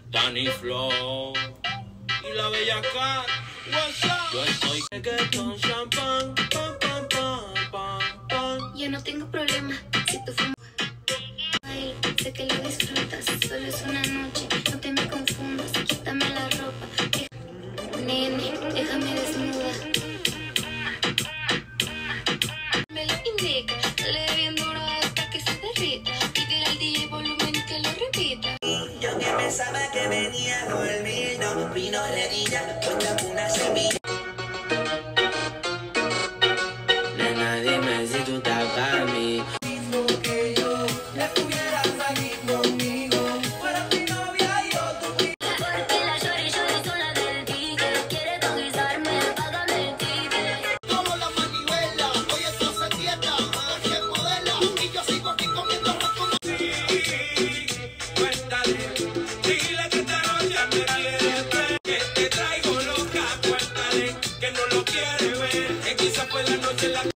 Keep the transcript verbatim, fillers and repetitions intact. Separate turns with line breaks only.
Danny Flow y la bella Cat. What's up? Yo estoy reggaeton, champán, pam, pam, pam, pam, pam.
Yo no tengo problema si tú fumas. Ay, sé que lo disfrutas, solo es una noche, no te me confundas, quítame la ropa. Nene, déjame desnuda. Me lo indica, dale bien duro hasta que se derrita. Pídele al D J volumen y que lo repita.
Yo que pensaba que venía dormido, vino redilla, con una semilla.
Nena, dime si tú estás para mí.
Mismo que yo, estuvieras aquí conmigo, fuera mi novia y yo tu vida.
Porque la shorty shorty son las del D J. Quiere conquistarme, págame el ticket.
Como la manivela, hoy esto se tienda, porque modela, y yo sigo aquí comiendo arroz con...
Cuéntale, dile que esta noche me quiere ver, que te traigo loca. Cuéntale que no lo quiere ver, que quizá fue la noche en la